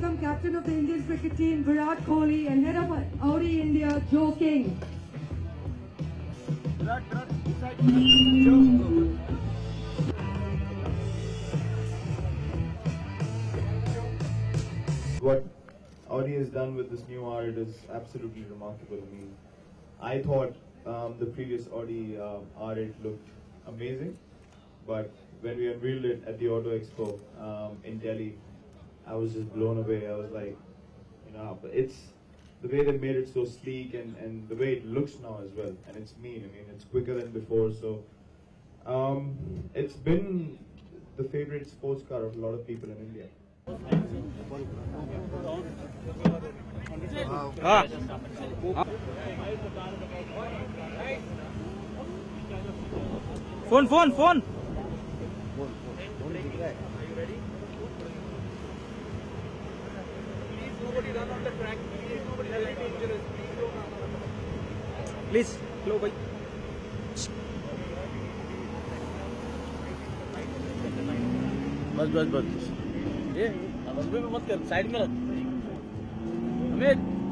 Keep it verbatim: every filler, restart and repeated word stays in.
welcome captain of the Indian cricket team Virat Kohli and head of Audi India Joe King. Virat, Virat, beside Joe. What Audi has done with this new art is absolutely remarkable. I mean, I thought um, the previous Audi uh, R eight looked amazing, but when we unveiled it at the Auto Expo um, in Delhi, I was just blown away. I was like, you know, it's the way they made it so sleek and, and the way it looks now as well. And it's mean, I mean, it's quicker than before. So um, it's been the favorite sports car of a lot of people in India. Ah. Phone, phone, phone. Nobody run on the track. Please, nobody very dangerous. Please, slow bhai. बस बस बस ये अब में मत कर side में रख अमित